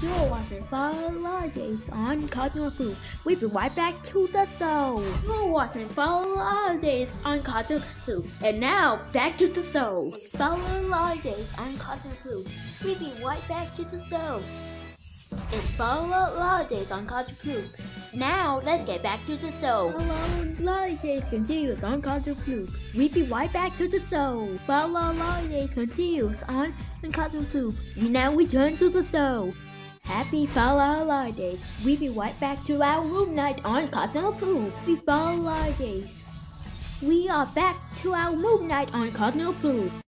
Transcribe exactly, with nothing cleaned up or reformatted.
You're watching Follow Lidays on CaRtOoN. We'll be right back to the show. You're watching Follow Lidays on CaRtOoN. And now, back to the show. Follow Lidays on CaRtOoN. We'll be right back to the show. It's Follow Lidays on CaRtOoN. Now, let's get back to the show. Follow Lidays continues on CaRtOoN. We'll be right back to the show. Follow Lidays continues on CaRtOoN. Now we turn to the show. Happy Follow Lidays. We'll be right back to our room night on CaRtOoN. We Follow Lidays. We are back to our room night on CaRtOoN.